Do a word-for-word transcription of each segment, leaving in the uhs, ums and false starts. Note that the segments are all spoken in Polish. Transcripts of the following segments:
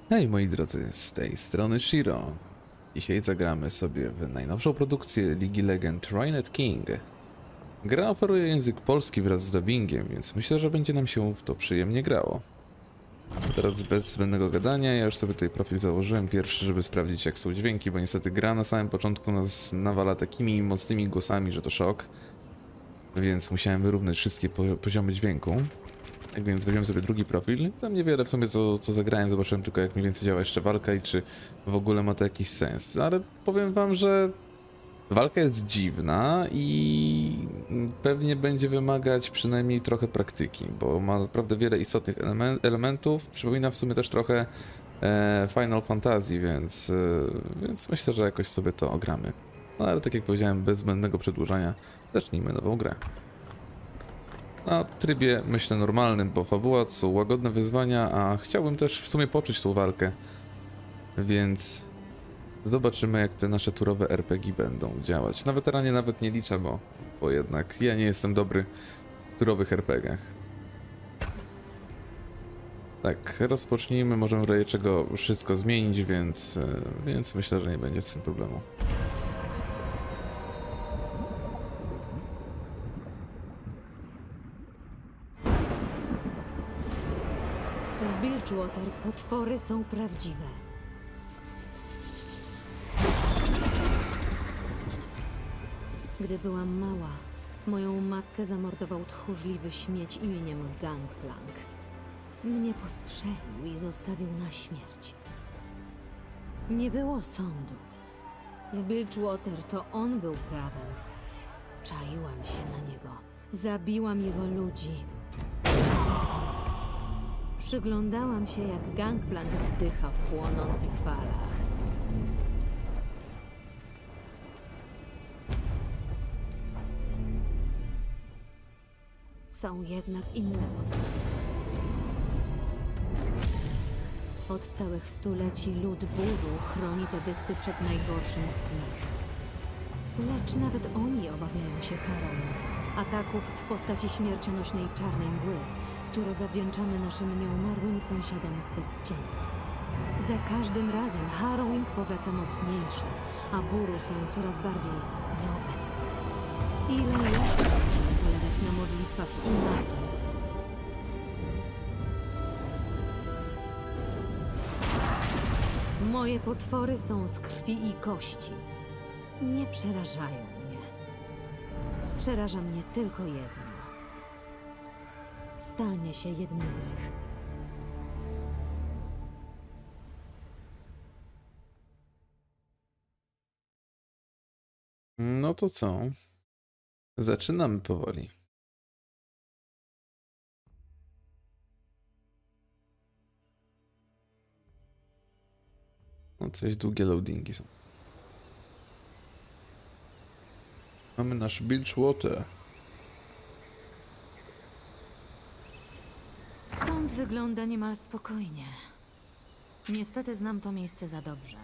Hej moi drodzy, z tej strony Shiro. Dzisiaj zagramy sobie w najnowszą produkcję Ligi Legend Ruined King. Gra oferuje język polski wraz z dubbingiem, więc myślę, że będzie nam się w to przyjemnie grało. Teraz bez zbędnego gadania, ja już sobie tutaj profil założyłem pierwszy, żeby sprawdzić jak są dźwięki, bo niestety gra na samym początku nas nawala takimi mocnymi głosami, że to szok. Więc musiałem wyrównać wszystkie poziomy dźwięku. Tak więc weźmiemy sobie drugi profil. Tam niewiele w sumie co, co zagrałem, zobaczyłem tylko jak mniej więcej działa jeszcze walka i czy w ogóle ma to jakiś sens. Ale powiem wam, że walka jest dziwna i pewnie będzie wymagać przynajmniej trochę praktyki, bo ma naprawdę wiele istotnych elementów. Przypomina w sumie też trochę e, Final Fantasy, więc, e, więc myślę, że jakoś sobie to ogramy. No ale tak jak powiedziałem, bez zbędnego przedłużania, zacznijmy nową grę. Na trybie, myślę, normalnym, bo fabuła to są łagodne wyzwania, a chciałbym też w sumie poczuć tą walkę. Więc zobaczymy, jak te nasze turowe er pe gie będą działać. Na weteranie nawet nie liczę, bo, bo jednak ja nie jestem dobry w turowych er pe giach. Tak, rozpocznijmy, możemy w razie czego wszystko zmienić, więc, więc myślę, że nie będzie z tym problemu. W Bilgewater potwory są prawdziwe. Gdy byłam mała, moją matkę zamordował tchórzliwy śmieć imieniem Gangplank. Mnie postrzelił i zostawił na śmierć. Nie było sądu. W Bilgewater to on był prawem. Czaiłam się na niego. Zabiłam jego ludzi. Przyglądałam się, jak Gangplank zdycha w płonących falach. Są jednak inne potwory. Od całych stuleci lud Buru chroni te wyspy przed najgorszym z nich. Lecz nawet oni obawiają się Harrowing, ataków w postaci śmiercionośnej czarnej mgły, które zawdzięczamy naszym nieumarłym sąsiadom z Wysp Cieni. Za każdym razem Harrowing powraca mocniejszy, a Buru są coraz bardziej nieobecne. Ile jeszcze możemy polegać na modlitwach i magii? Moje potwory są z krwi i kości. Nie przerażają mnie. Przeraża mnie tylko jedno. Stanie się jednym z nich. No to co? Zaczynamy powoli. No coś długie loadingi są. Mamy nasz Bilgewater. Stąd wygląda niemal spokojnie. Niestety znam to miejsce za dobrze.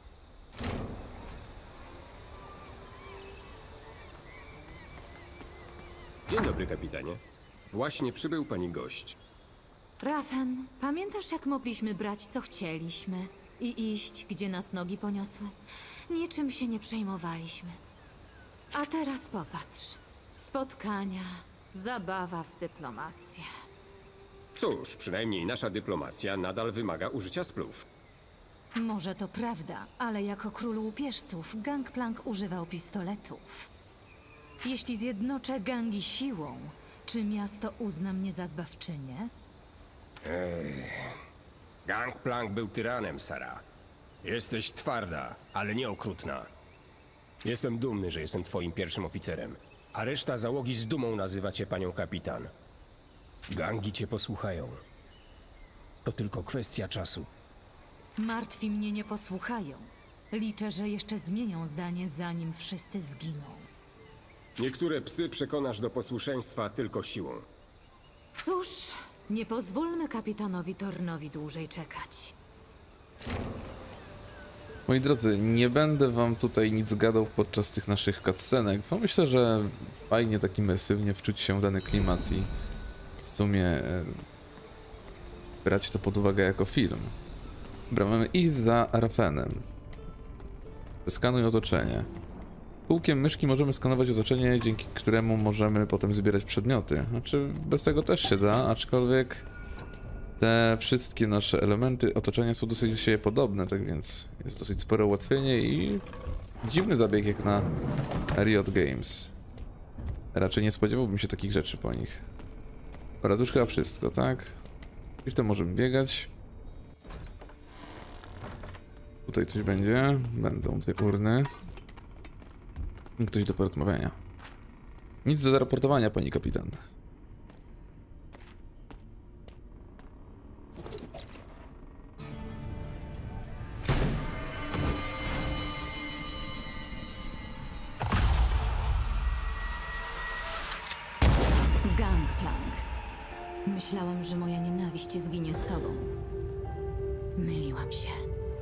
Dzień dobry, kapitanie. Właśnie przybył pani gość. Rafen, pamiętasz, jak mogliśmy brać, co chcieliśmy i iść, gdzie nas nogi poniosły? Niczym się nie przejmowaliśmy. A teraz popatrz. Spotkania, zabawa w dyplomację. Cóż, przynajmniej nasza dyplomacja nadal wymaga użycia splów. Może to prawda, ale jako król łupieżców Gangplank używał pistoletów. Jeśli zjednoczę gangi siłą, czy miasto uzna mnie za zbawczynię? Ech. Gangplank był tyranem, Sara. Jesteś twarda, ale nie okrutna. Jestem dumny, że jestem twoim pierwszym oficerem, a reszta załogi z dumą nazywa cię panią kapitan. Gangi cię posłuchają. To tylko kwestia czasu. Martwi mnie nie posłuchają. Liczę, że jeszcze zmienią zdanie, zanim wszyscy zginą. Niektóre psy przekonasz do posłuszeństwa tylko siłą. Cóż, nie pozwólmy kapitanowi Tornowi dłużej czekać. Moi drodzy, nie będę wam tutaj nic gadał podczas tych naszych cutscenek, bo myślę, że fajnie tak imersywnie wczuć się w dany klimat i w sumie e, brać to pod uwagę jako film. Dobra, mamy iść za Rafenem. Skanuj otoczenie. Kółkiem myszki możemy skanować otoczenie, dzięki któremu możemy potem zbierać przedmioty. Znaczy, bez tego też się da, aczkolwiek te wszystkie nasze elementy otoczenia są dosyć do siebie podobne, tak więc jest dosyć spore ułatwienie i dziwny zabieg jak na Riot Games. Raczej nie spodziewałbym się takich rzeczy po nich. Dobra, to już chyba wszystko, tak? I w tym możemy biegać. Tutaj coś będzie. Będą dwie urny. I ktoś do porozmawiania. Nic do zaraportowania, pani kapitan. Gangplank. Myślałam, że moja nienawiść zginie z tobą. Myliłam się.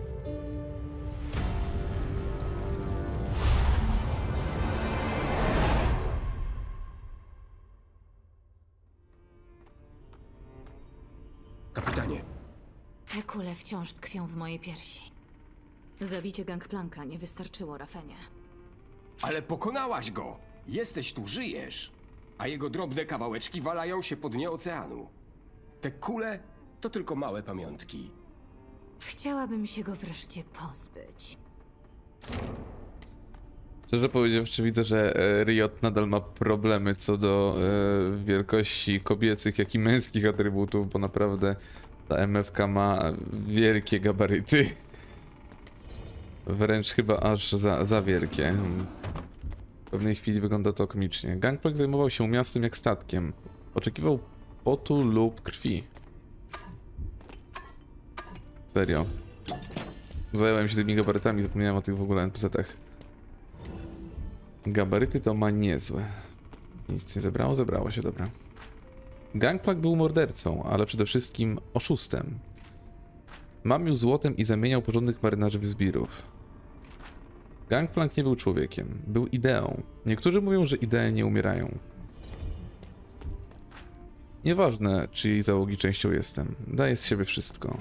Kapitanie, Te kule wciąż tkwią w mojej piersi. Zabicie Gangplanka nie wystarczyło, Rafenie. ale pokonałaś go! Jesteś tu, żyjesz! A jego drobne kawałeczki walają się po dnie oceanu. Te kule to tylko małe pamiątki. Chciałabym się go wreszcie pozbyć. Szczerze powiedziawszy, widzę, że e, Riot nadal ma problemy co do e, wielkości kobiecych, jak i męskich atrybutów, bo naprawdę ta M F K ma wielkie gabaryty. Wręcz chyba aż za, za wielkie. W pewnej chwili wygląda to komicznie. Gangplank zajmował się miastem jak statkiem. Oczekiwał potu lub krwi. Serio. Zająłem się tymi gabarytami, zapomniałem o tych w ogóle N P C-tach. Gabaryty to ma niezłe. Nic nie zebrało? Zebrało się, dobra. Gangplank był mordercą, ale przede wszystkim oszustem. Mamił złotem i zamieniał porządnych marynarzy w zbirów. Gangplank nie był człowiekiem, był ideą. Niektórzy mówią, że idee nie umierają. Nieważne, czyjej załogi częścią jestem. Daję z siebie wszystko.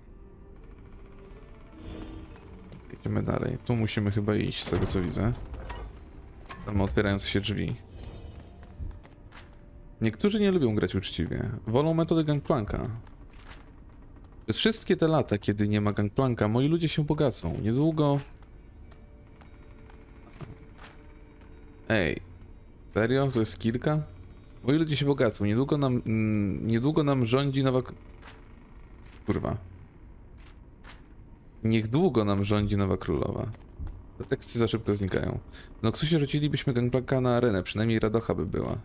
Idziemy dalej. Tu musimy chyba iść, z tego co widzę. Tam otwierające się drzwi. Niektórzy nie lubią grać uczciwie. Wolą metody Gangplanka. Przez wszystkie te lata, kiedy nie ma Gangplanka, moi ludzie się bogacą. Niedługo... Ej. Serio? To jest kilka? Moi ludzie się bogacą. Niedługo nam... Mm, niedługo nam rządzi nowa... Kurwa. Niech długo nam rządzi nowa królowa. Te teksty za szybko znikają. W Noxusie rzucilibyśmy Gangplanka na arenę, przynajmniej radocha by była.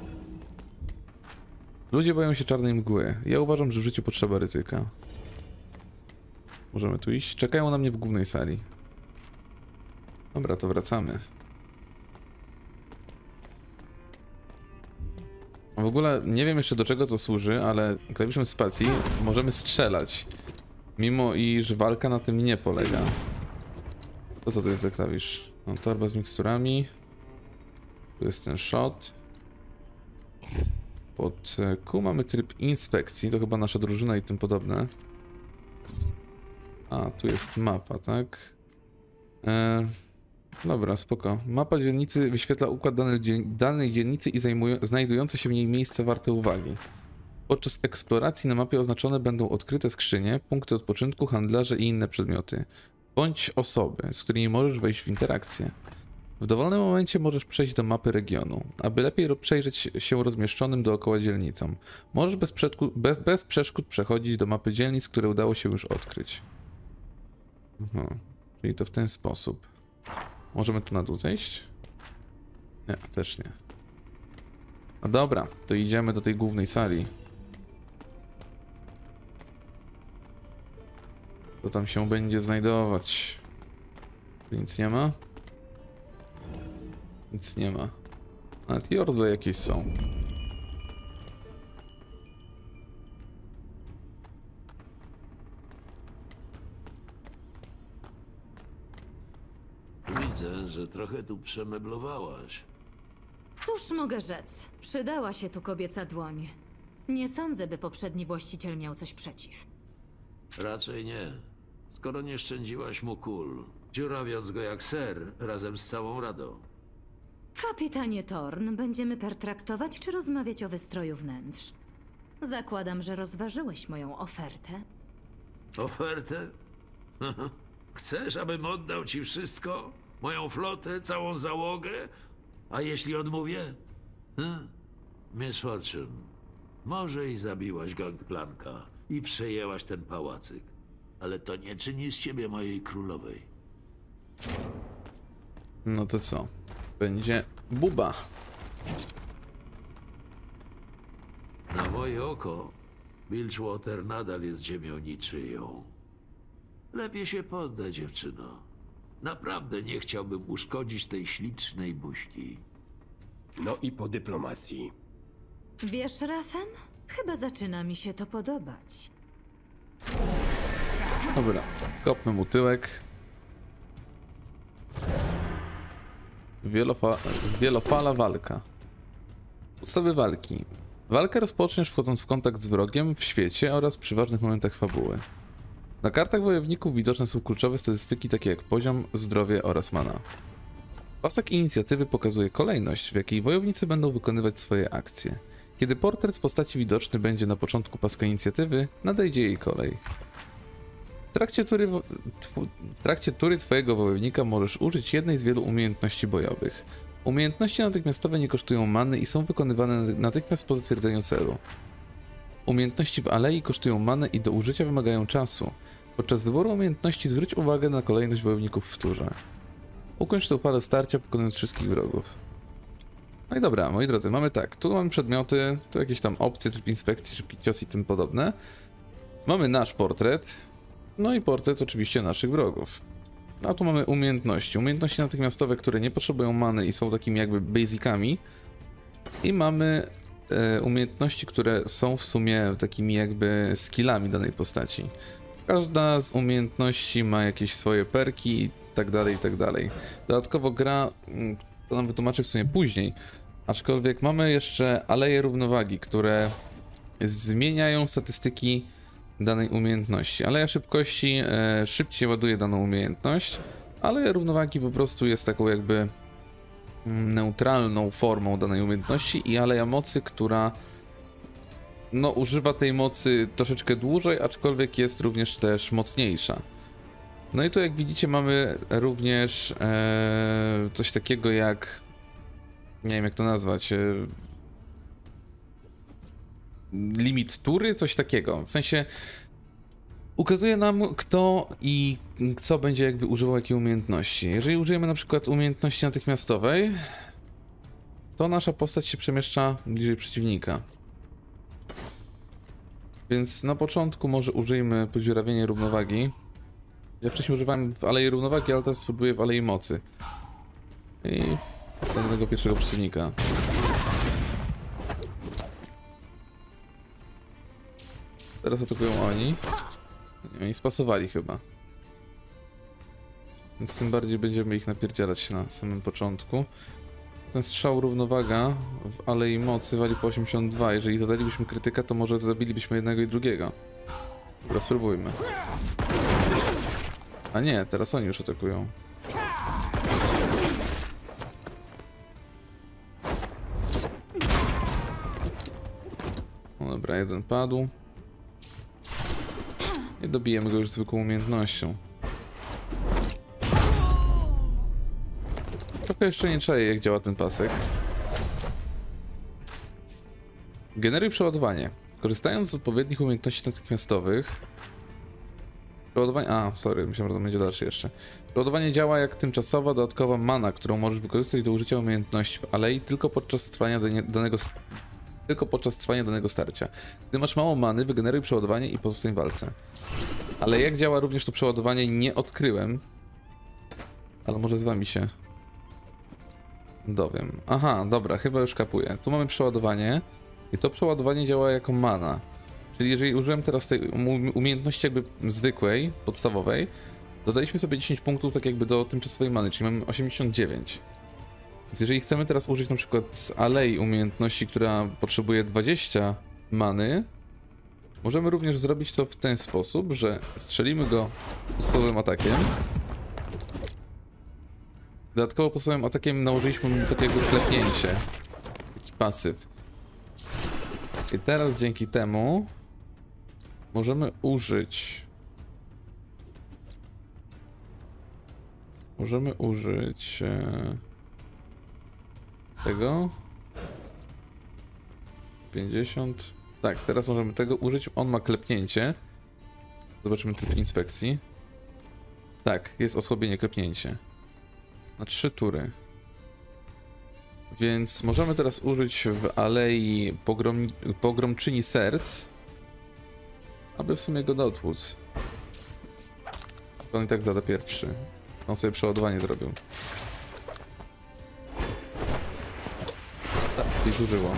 Ludzie boją się czarnej mgły. Ja uważam, że w życiu potrzeba ryzyka. Możemy tu iść? Czekają na mnie w głównej sali. Dobra, to wracamy. W ogóle nie wiem jeszcze do czego to służy, ale klawiszem spacji możemy strzelać. Mimo iż walka na tym nie polega. To co to jest za klawisz? No, torba z miksturami. Tu jest ten shot. Pod Q mamy tryb inspekcji, to chyba nasza drużyna i tym podobne. A, tu jest mapa, tak? E, dobra, spoko. Mapa dzielnicy wyświetla układ danej, danej dzielnicy i zajmuje, znajdujące się w niej miejsca warte uwagi. Podczas eksploracji na mapie oznaczone będą odkryte skrzynie, punkty odpoczynku, handlarze i inne przedmioty. Bądź osoby, z którymi możesz wejść w interakcję. W dowolnym momencie możesz przejść do mapy regionu, aby lepiej przejrzeć się rozmieszczonym dookoła dzielnicom. Możesz bez, bez, bez przeszkód przechodzić do mapy dzielnic, które udało się już odkryć. Aha, czyli to w ten sposób. Możemy tu na dół zejść? Nie, też nie. No dobra, to idziemy do tej głównej sali. Co tam się będzie znajdować? Nic nie ma? Nic nie ma. Nawet jordle jakieś są. Widzę, że trochę tu przemeblowałaś. Cóż mogę rzec? Przydała się tu kobieca dłoń. Nie sądzę, by poprzedni właściciel miał coś przeciw. Raczej nie. skoro nie szczędziłaś mu kul, dziurawiąc go jak ser razem z całą radą? Kapitanie Thorn, będziemy pertraktować czy rozmawiać o wystroju wnętrz? Zakładam, że rozważyłeś moją ofertę. Ofertę? Chcesz, abym oddał ci wszystko? Moją flotę, całą załogę? A jeśli odmówię? Hm? Miss Fortune, może i zabiłaś Gangplanka i przejęłaś ten pałacyk, ale to nie czyni z ciebie mojej królowej. No to co? Będzie buba. Na moje oko, Bilgewater nadal jest ziemią niczyją. Lepiej się poddaj, dziewczyno. Naprawdę nie chciałbym uszkodzić tej ślicznej buźki. No i po dyplomacji. Wiesz, Rafen? Chyba zaczyna mi się to podobać. Dobra, kopmy mu tyłek. Wielofa wielopala walka. Podstawy walki. Walkę rozpoczniesz wchodząc w kontakt z wrogiem w świecie oraz przy ważnych momentach fabuły. Na kartach wojowników widoczne są kluczowe statystyki takie jak poziom, zdrowie oraz mana. Pasek inicjatywy pokazuje kolejność, w jakiej wojownicy będą wykonywać swoje akcje. Kiedy portret postaci widoczny będzie na początku paska inicjatywy, nadejdzie jej kolej. W trakcie tury, w trakcie tury twojego wojownika możesz użyć jednej z wielu umiejętności bojowych. Umiejętności natychmiastowe nie kosztują many i są wykonywane natychmiast po zatwierdzeniu celu. Umiejętności w alei kosztują manę i do użycia wymagają czasu. Podczas wyboru umiejętności zwróć uwagę na kolejność wojowników w turze. Ukończ tę falę starcia, pokonując wszystkich wrogów. No i dobra, moi drodzy, mamy tak, tu mamy przedmioty, tu jakieś tam opcje, tryb inspekcji, szybki cios i tym podobne. Mamy nasz portret, no i portret oczywiście naszych wrogów. A tu mamy umiejętności, umiejętności natychmiastowe, które nie potrzebują many i są takimi jakby basicami. I mamy e, umiejętności, które są w sumie takimi jakby skillami danej postaci. Każda z umiejętności ma jakieś swoje perki i tak dalej, i tak dalej. Dodatkowo gra, to nam wytłumaczę w sumie później, aczkolwiek mamy jeszcze aleje równowagi, które zmieniają statystyki danej umiejętności. Aleja szybkości e, szybciej ładuje daną umiejętność, ale równowagi po prostu jest taką jakby neutralną formą danej umiejętności i aleja mocy, która no używa tej mocy troszeczkę dłużej, aczkolwiek jest również też mocniejsza. No i tu jak widzicie mamy również e, coś takiego jak, nie wiem jak to nazwać, e, limit tury, coś takiego, w sensie ukazuje nam kto i co będzie jakby używał jakiej umiejętności. Jeżeli użyjemy na przykład umiejętności natychmiastowej, to nasza postać się przemieszcza bliżej przeciwnika. Więc na początku może użyjmy podziurawienia równowagi. Ja wcześniej używałem w Alei Równowagi, ale teraz spróbuję w Alei Mocy. I do tego pierwszego przeciwnika. Teraz atakują oni. Oni spasowali chyba. Więc tym bardziej będziemy ich napierdzielać się na samym początku. Ten strzał równowaga w Alei Mocy wali po osiemdziesiąt dwa. Jeżeli zadalibyśmy krytyka, to może zabilibyśmy jednego i drugiego. Dobra, spróbujmy. A nie, teraz oni już atakują. No dobra, jeden padł. I dobijemy go już zwykłą umiejętnością. Trochę jeszcze nie czaję, jak działa ten pasek. Generuj przeładowanie. Korzystając z odpowiednich umiejętności natychmiastowych. Przeładowanie... A, sorry, myślałem, że to będzie dalszy jeszcze. Przeładowanie działa jak tymczasowa, dodatkowa mana, którą możesz wykorzystać do użycia umiejętności w alei tylko podczas trwania danego... Tylko podczas trwania danego starcia. Gdy masz mało many, wygeneruj przeładowanie i pozostań w walce. Ale jak działa również to przeładowanie, nie odkryłem. Ale może z wami się dowiem. Aha, dobra, chyba już kapuję. Tu mamy przeładowanie i to przeładowanie działa jako mana. Czyli jeżeli użyłem teraz tej umiejętności jakby zwykłej, podstawowej, dodaliśmy sobie dziesięć punktów tak jakby do tymczasowej many, czyli mamy osiemdziesiąt dziewięć. Więc jeżeli chcemy teraz użyć na przykład z alei umiejętności, która potrzebuje dwadzieścia many, Możemy również zrobić to w ten sposób, że strzelimy go podstawowym atakiem. Dodatkowo podstawowym atakiem nałożyliśmy mu takiego klepnięcie. Taki pasyw. I teraz dzięki temu możemy użyć... Możemy użyć... E, tego... pięćdziesiąt... Tak, teraz możemy tego użyć. On ma klepnięcie. Zobaczymy tryb inspekcji. Tak, jest osłabienie, klepnięcie. Na trzy tury. Więc możemy teraz użyć w Alei pogrom... Pogromczyni Serc, aby w sumie go dotłuc. On i tak zada pierwszy. On sobie przeładowanie zrobił. Tak, i zużyło.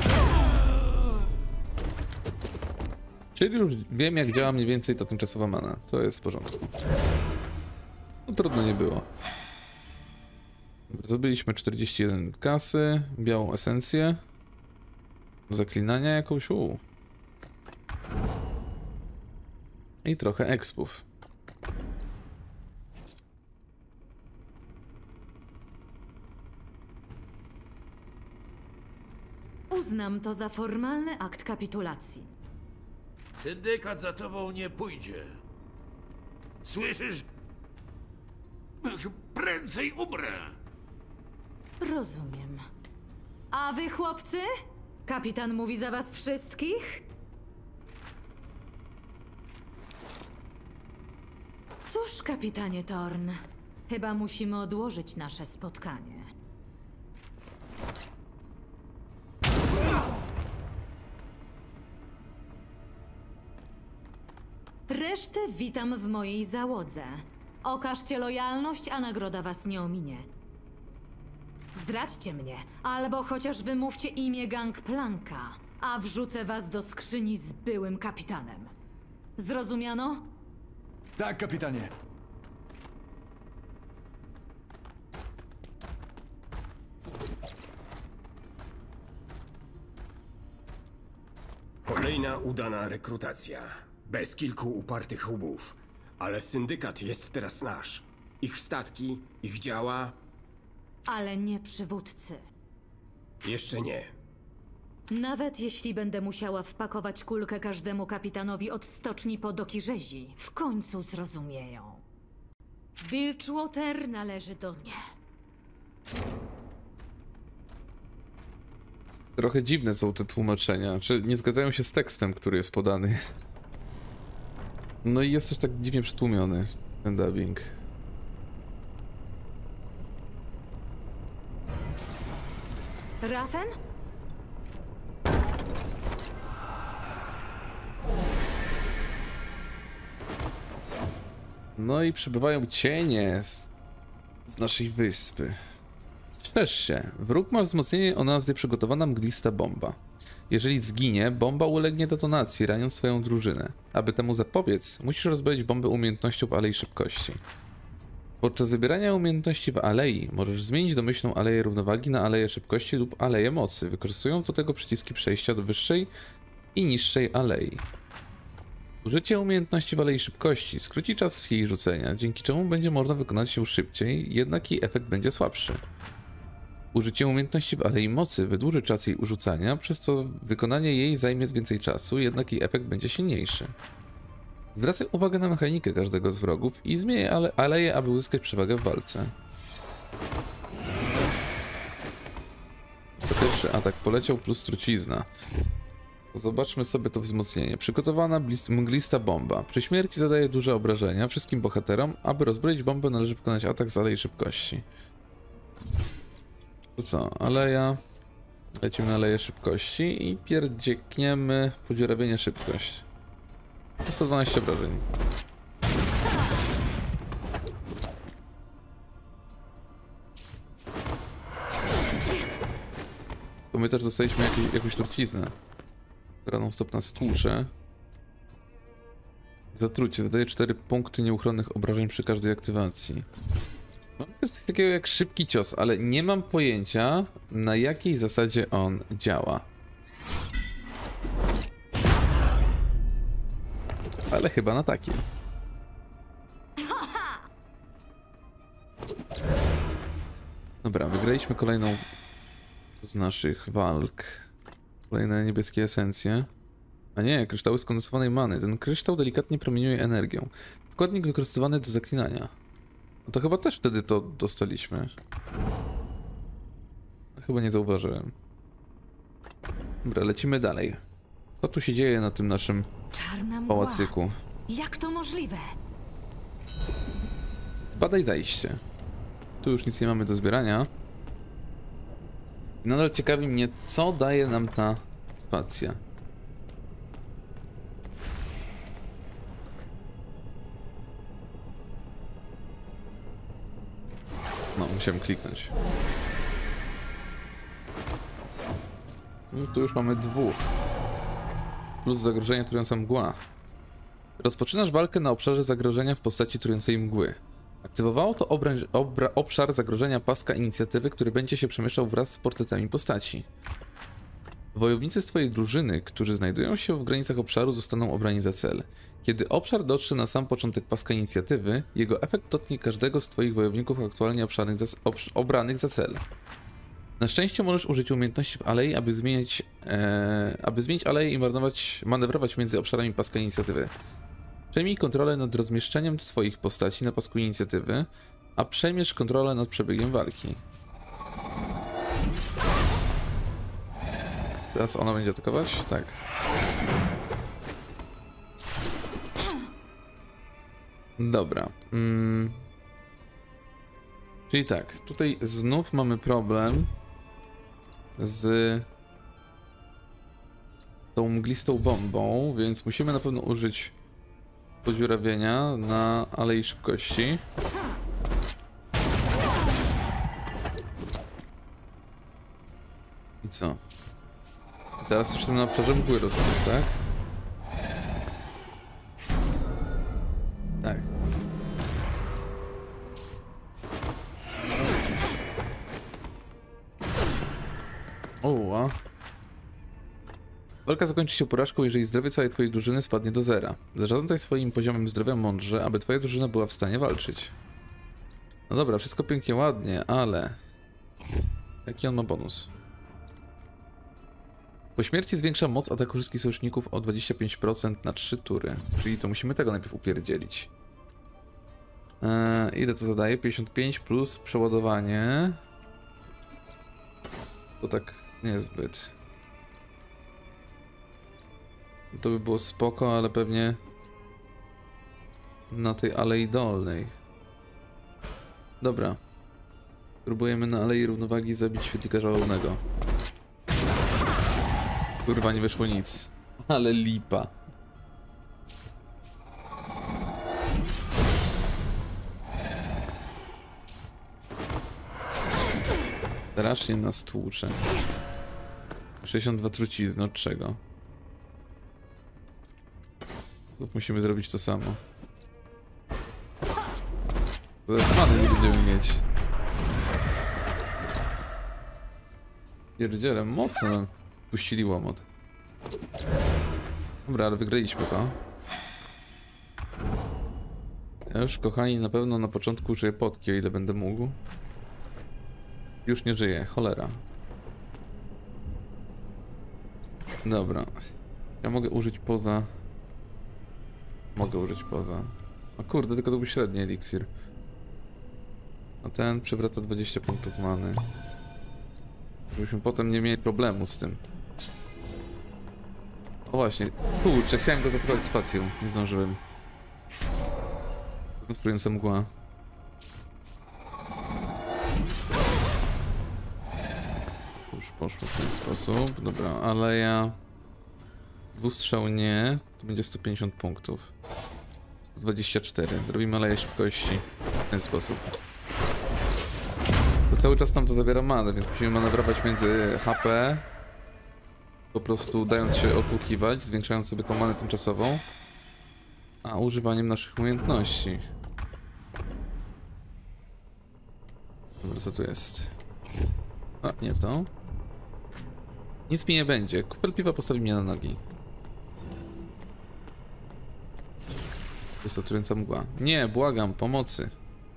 Czyli już wiem, jak działa mniej więcej ta tymczasowa mana. To jest w porządku. No, trudno nie było. Zdobyliśmy czterdzieści jeden kasy, białą esencję, zaklinania jakąś, u. I trochę expów. Uznam to za formalny akt kapitulacji. Syndykat za tobą nie pójdzie. Słyszysz? Prędzej umrę. Rozumiem. A wy, chłopcy? Kapitan mówi za was wszystkich? Cóż, kapitanie Thorn, chyba musimy odłożyć nasze spotkanie. Resztę witam w mojej załodze. Okażcie lojalność, a nagroda was nie ominie. Zdradźcie mnie, albo chociaż wymówcie imię Gangplanka, a wrzucę was do skrzyni z byłym kapitanem. Zrozumiano? Tak, kapitanie. Kolejna udana rekrutacja. Bez kilku upartych łbów. Ale syndykat jest teraz nasz. Ich statki, ich działa... Ale nie przywódcy. Jeszcze nie. Nawet jeśli będę musiała wpakować kulkę każdemu kapitanowi od stoczni po doki rzezi, w końcu zrozumieją. Bilgewater należy do mnie. Trochę dziwne są te tłumaczenia, czy nie zgadzają się z tekstem, który jest podany. No i jest też tak dziwnie przytłumiony ten dubbing. Rafen? No i przybywają cienie z, z naszej wyspy. Strzeż się, wróg ma wzmocnienie o nazwie przygotowana mglista bomba. Jeżeli zginie, bomba ulegnie detonacji, raniąc swoją drużynę. Aby temu zapobiec, musisz rozbroić bombę umiejętnością w Alei Szybkości. Podczas wybierania umiejętności w Alei możesz zmienić domyślną Aleję Równowagi na Aleję Szybkości lub Aleję Mocy, wykorzystując do tego przyciski przejścia do wyższej i niższej alei. Użycie umiejętności w Alei Szybkości skróci czas jej rzucenia, dzięki czemu będzie można wykonać ją szybciej, jednak jej efekt będzie słabszy. Użycie umiejętności w Alei Mocy wydłuży czas jej urzucania, przez co wykonanie jej zajmie więcej czasu, jednak jej efekt będzie silniejszy. Zwracaj uwagę na mechanikę każdego z wrogów i zmień ale aleję, aby uzyskać przewagę w walce. To pierwszy atak poleciał plus trucizna. Zobaczmy sobie to wzmocnienie. Przygotowana mglista bomba. Przy śmierci zadaje duże obrażenia wszystkim bohaterom. Aby rozbroić bombę, należy wykonać atak z Alei Szybkości. To co? Aleja. Lecimy na Aleję Szybkości i pierdziekniemy podziurawienie szybkość. sto dwanaście obrażeń. To my też dostaliśmy jakieś, jakąś truciznę, która non-stop nas tłucze. Zatrucie zadaje cztery punkty nieuchronnych obrażeń przy każdej aktywacji. Mam też coś takiego jak szybki cios, ale nie mam pojęcia, na jakiej zasadzie on działa. Ale chyba na takie. Dobra, wygraliśmy kolejną z naszych walk. Kolejne niebieskie esencje. A nie, kryształy skondensowanej many. Ten kryształ delikatnie promieniuje energią. Składnik wykorzystywany do zaklinania. No to chyba też wtedy to dostaliśmy. Chyba nie zauważyłem. Dobra, lecimy dalej. Co tu się dzieje na tym naszym Czarna mgła. pałacyku? Jak to możliwe? Zbadaj zajście. Tu już nic nie mamy do zbierania. I nadal ciekawi mnie, co daje nam ta spacja. No, musiałem kliknąć. No, tu już mamy dwóch. Plus zagrożenie trująca mgła. Rozpoczynasz walkę na obszarze zagrożenia w postaci trującej mgły. Aktywowało to obra- obra- obszar zagrożenia paska inicjatywy, który będzie się przemieszczał wraz z portretami postaci. Wojownicy z twojej drużyny, którzy znajdują się w granicach obszaru, zostaną obrani za cel. Kiedy obszar dotrze na sam początek paska inicjatywy, jego efekt dotknie każdego z twoich wojowników aktualnie obszarnych za, obsz, obranych za cel. Na szczęście możesz użyć umiejętności w alei, aby zmienić, e, aby zmienić aleję i marnować, manewrować między obszarami paska inicjatywy. Przejmij kontrolę nad rozmieszczeniem swoich postaci na pasku inicjatywy, a przejmiesz kontrolę nad przebiegiem walki. Teraz ona będzie atakować? Tak. Dobra. Mm. Czyli tak, tutaj znów mamy problem z tą mglistą bombą, więc musimy na pewno użyć podziurawienia na alei szybkości. I co? Teraz jeszcze na obszarze mgły rosną, tak? Tak. Oła. Walka zakończy się porażką, jeżeli zdrowie całej twojej drużyny spadnie do zera. Zarządzaj swoim poziomem zdrowia mądrze, aby twoja drużyna była w stanie walczyć. No dobra, wszystko pięknie, ładnie, ale... Jaki on ma bonus? Po śmierci zwiększa moc ataku wszystkich sojuszników o dwadzieścia pięć procent na trzy tury. Czyli co, musimy tego najpierw upierdzielić. Eee, ile to zadaje? pięćdziesiąt pięć plus przeładowanie. To tak niezbyt. To by było spoko, ale pewnie na tej alei dolnej. Dobra. Próbujemy na alei równowagi zabić świetlikarza łownego. Kurwa, nie wyszło nic. Ale lipa. Strasznie nas tłucze. sześćdziesiąt dwa trucizny, od czego? To musimy zrobić to samo. Teraz many nie będziemy mieć. Pierdziele, mocno nam puścili łomot. Dobra, ale wygraliśmy to. Ja już, kochani, na pewno na początku użyję potki, o ile będę mógł. Już nie żyję, cholera. Dobra. Ja mogę użyć poza... Mogę użyć poza... A kurde, tylko to był średni eliksir. A ten przywraca dwadzieścia punktów many. Żebyśmy potem nie mieli problemu z tym. O właśnie, kurczę, chciałem go zapytać spacją, nie zdążyłem. Frująca mgła. Już poszło w ten sposób. Dobra, aleja... Dwustrzał nie. To będzie sto pięćdziesiąt punktów. sto dwadzieścia cztery. Robimy aleję szybkości w ten sposób. To cały czas tam to zabiera manę, więc musimy manewrować między H P. Po prostu dając się otłukiwać, zwiększając sobie tą manę tymczasową. A używaniem naszych umiejętności. Dobra, co tu jest? A, nie to. Nic mi nie będzie. Kufel piwa postawi mnie na nogi. Jest to trująca mgła. Nie, błagam, pomocy.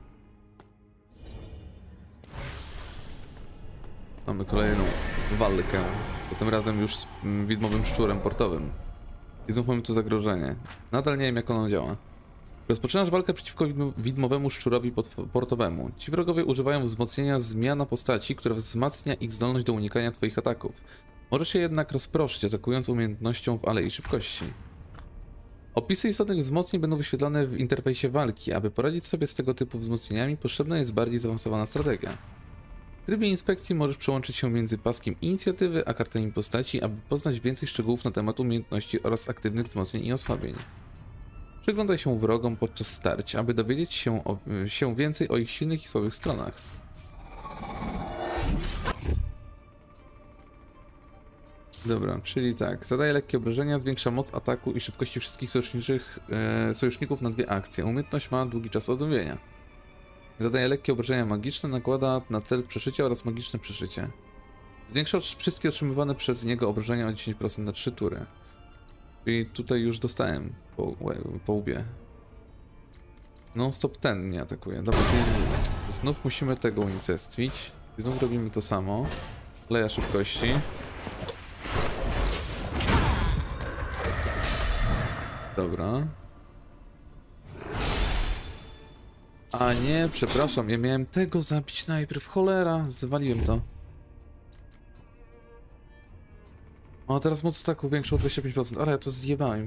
Mamy kolejną walkę. Tym razem już z widmowym szczurem portowym. I znów mamy tu zagrożenie. Nadal nie wiem, jak ono działa. Rozpoczynasz walkę przeciwko widmowemu szczurowi portowemu. Ci wrogowie używają wzmocnienia zmiana postaci, która wzmacnia ich zdolność do unikania twoich ataków. Możesz się jednak rozproszyć, atakując umiejętnością w alei szybkości. Opisy istotnych wzmocnień będą wyświetlane w interfejsie walki. Aby poradzić sobie z tego typu wzmocnieniami, potrzebna jest bardziej zaawansowana strategia. W trybie inspekcji możesz przełączyć się między paskiem inicjatywy a kartami postaci, aby poznać więcej szczegółów na temat umiejętności oraz aktywnych wzmocnień i osłabień. Przyglądaj się wrogom podczas starć, aby dowiedzieć się, o, się więcej o ich silnych i słabych stronach. Dobra, czyli tak, zadaje lekkie obrażenia, zwiększa moc ataku i szybkości wszystkich sojuszniczych, e, sojuszników na dwie akcje. Umiejętność ma długi czas odnowienia. Zadaje lekkie obrażenia magiczne, nakłada na cel przeszycia oraz magiczne przeszycie. Zwiększa wszystkie otrzymywane przez niego obrażenia o dziesięć procent na trzy tury. I tutaj już dostałem po, po łbie. Non stop ten mnie atakuje. Dobra, znów musimy tego unicestwić. I znów robimy to samo. Leja szybkości. Dobra. A nie, przepraszam, ja miałem tego zabić najpierw. Cholera, zwaliłem to. O, teraz moc ataku większą o dwadzieścia pięć procent, ale ja to zjebałem.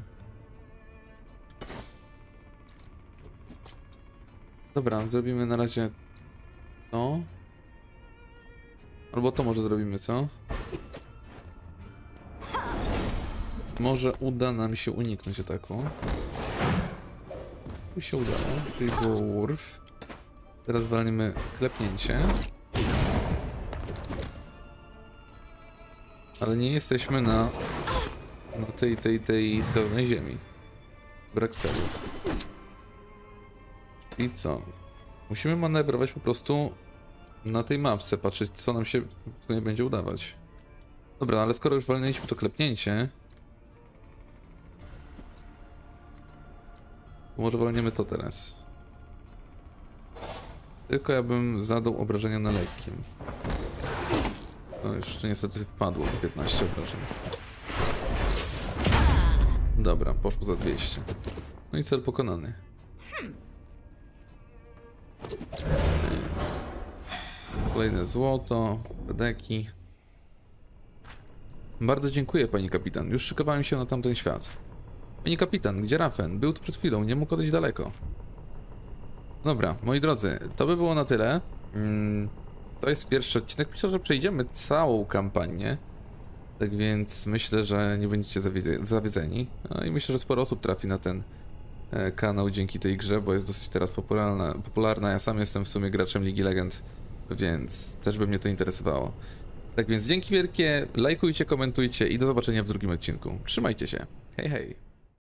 Dobra, zrobimy na razie to. Albo to może zrobimy, co? Może uda nam się uniknąć ataku. Tu się udało, czyli było Wurf. Teraz walniemy klepnięcie. Ale nie jesteśmy na, na tej, tej, tej skażonej ziemi. Brak celu. I co? Musimy manewrować po prostu na tej mapce, patrzeć co nam się co nie będzie udawać. Dobra, ale skoro już walnęliśmy to klepnięcie, to może walniemy to teraz. Tylko ja bym zadał obrażenia na lekkim. No już to niestety wpadło piętnaście obrażeń. Dobra, poszło za dwieście. No i cel pokonany. Kolejne złoto, pedeki. Bardzo dziękuję, pani kapitan. Już szykowałem się na tamten świat. Pani kapitan, gdzie Rafen? Był tu przed chwilą, nie mógł odejść daleko. Dobra, moi drodzy, to by było na tyle. Mm, to jest pierwszy odcinek. Myślę, że przejdziemy całą kampanię. Tak więc myślę, że nie będziecie zawiedzeni. No i myślę, że sporo osób trafi na ten e, kanał dzięki tej grze, bo jest dosyć teraz popularna, popularna. Ja sam jestem w sumie graczem Ligi Legend, więc też by mnie to interesowało. Tak więc dzięki wielkie, lajkujcie, komentujcie i do zobaczenia w drugim odcinku. Trzymajcie się. Hej, hej.